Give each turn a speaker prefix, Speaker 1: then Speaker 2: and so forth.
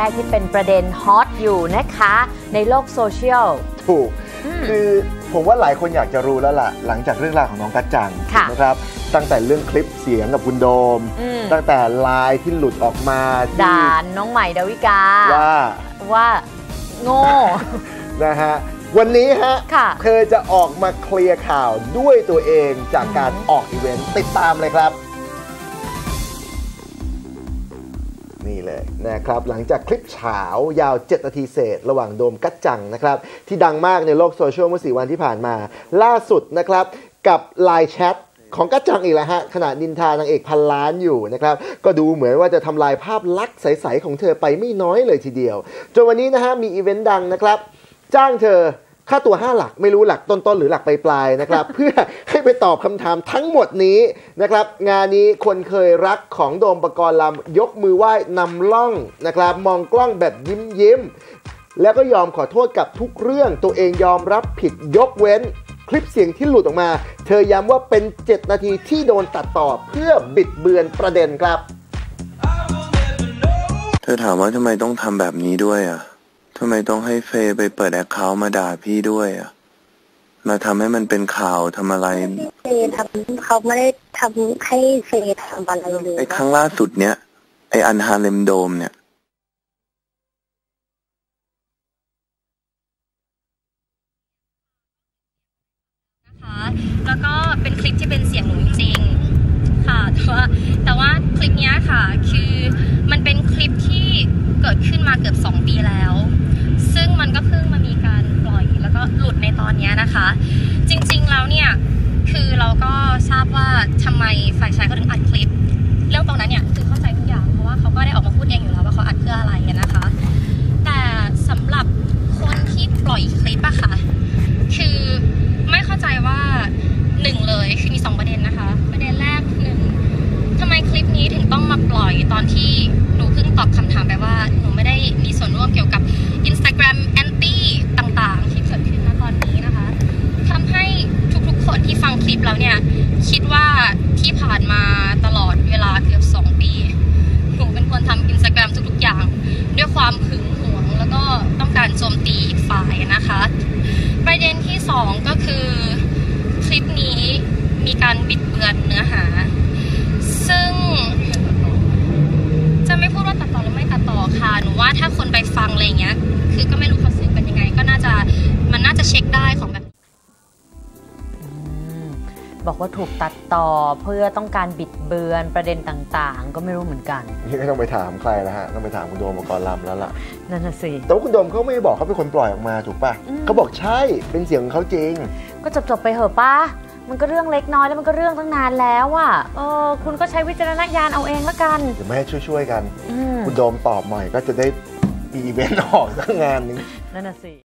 Speaker 1: กที่เป็นประเด็นฮอตอยู่นะคะในโลกโซเชียล
Speaker 2: ถูกคือผมว่าหลายคนอยากจะรู้แล้วล่ะหลังจากเรื่องราวของน้องกัจจังนะครับตั้งแต่เรื่องคลิปเสียงกับคุณโดมตั้งแต่ไลน์ที่หลุดออกมา
Speaker 1: ด่าน้องใหม่ดาวิกาว่าโง่
Speaker 2: นะฮะวันนี้ฮะเธอจะออกมาเคลียร์ข่าวด้วยตัวเองจากการออกอีเวนต์ติดตามเลยครับนี่เลยนะครับหลังจากคลิปเฉายาว7 นาทีเศษระหว่างโดมกัจจังนะครับที่ดังมากในโลกโซเชียลเมื่อ4 วันที่ผ่านมาล่าสุดนะครับกับไลน์แชทของกัจจังอีกแล้วฮะขณะนินทานางเอกพันล้านอยู่นะครับก็ดูเหมือนว่าจะทำลายภาพลักษณ์ใสๆของเธอไปไม่น้อยเลยทีเดียวจนวันนี้นะฮะมีอีเวนต์ดังนะครับจ้างเธอค่าตัว5 หลักไม่รู้หลักต้นๆหรือหลักปลายๆนะครับ เพื่อให้ไปตอบคำถามทั้งหมดนี้นะครับงานนี้คนเคยรักของโดมปกรณ์ลำยกมือไหว้นำล่องนะครับมองกล้องแบบยิ้มแล้วก็ยอมขอโทษกับทุกเรื่องตัวเองยอมรับผิดยกเว้นคลิปเสียงที่หลุดออกมาเธอย้ำว่าเป็น7 นาทีที่โดนตัดต่อเพื่อบิดเบือนประเด็นครับ
Speaker 3: เธอถามว่าทำไมต้องทำแบบนี้ด้วยอ่ะทำไมต้องให้เฟย์ไปเปิดแอคเคาท์มาด่าพี่ด้วยอ่ะมาทำให้มันเป็นข่าวทำอะไร
Speaker 4: เฟย์ทำเขาไม่ได้ทำให้เฟย์ทำอะไรเลย
Speaker 3: ไอ้ครั้งล่าสุดเนี้ยไอ้อันฮาเลมโดมเนี่ย
Speaker 5: นะคะแล้วก็เป็นคลิปที่เป็นเสียงหนูจริงๆค่ะแต่ว่าคลิปนี้ค่ะคือมันเป็นคลิปที่เกิดขึ้นมาเกือบ2 ปีแล้วซึ่งมันก็เพิ่งมามีการปล่อยแล้วก็หลุดในตอนนี้นะคะจริงๆแล้วเนี่ยคือเราก็ทราบว่าทำไมฝ่ายชายเขาถึงอัดคลิปเรื่องตรงนั้นเนี่ยคือเข้าใจทุกอย่างเพราะว่าเขาก็ได้ออกมาพูดเองอยู่แล้วว่าเขาอัดเพื่ออะไรนะคะแต่สำหรับคนที่ปล่อยคลิปอะค่ะคือไม่เข้าใจว่า1เลยคือมี2 ประเด็นนะคะประเด็นแรก1ทำไมคลิปนี้ถึงต้องมาปล่อยตอนที่หนูเพิ่งตอบคำถามไปว่าหนูไม่ได้มีส่วนร่วมเกี่ยวกับ Instagram Anti ต่างๆที่เกิดขึ้นณตอนนี้นะคะทำให้ทุกๆคนที่ฟังคลิปแล้วเนี่ยคิดว่าที่ผ่านมาตลอดเวลาเกือบ2 ปีหนูเป็นคนทำ Instagram ทุกๆอย่างด้วยความหึงหวงแล้วก็ต้องการโจมตีอีกฝ่ายนะคะประเด็นที่2ก็คือคลิปนี้มีการบิดเบือนเนื้อหาซึ่งจะไม่พูดว่าตัดต่อหรือไม่ตัดต่อค่ะหนูว่าถ้าคนไปฟังอะไรเงี้ยคือก็ไม่รู้เขาสื่อเป็นยังไงก็มันน่าจะเช็คได้ของแบบ
Speaker 1: บอกว่าถูกตัดต่อเพื่อต้องการบิดเบือนประเด็นต่างๆก็ไม่รู้เหมือนกัน
Speaker 2: นี่ก็ต้องไปถามใครแล้วฮะต้องไปถามคุณโดมปกรณ์ลำแล้วล่ะ
Speaker 1: นั่นน่ะสิ
Speaker 2: แต่ว่าคุณโดมเขาไม่บอกเขาเป็นคนปล่อยออกมาถูกป่ะเขาบอกใช่เป็นเสียงของเขาจริง
Speaker 1: ก็จบไปเหอะป้ามันก็เรื่องเล็กน้อยแล้วมันก็เรื่องตั้งนานแล้วอ่ะคุณก็ใช้วิจารณญาณเอาเองละกัน
Speaker 2: เดี๋ยวไม่ให้ช่วยกันคุณโดมตอบหน่อยก็จะได้มีอีเวนต์ออกสักงานนึง
Speaker 1: นั่นน่ะสิ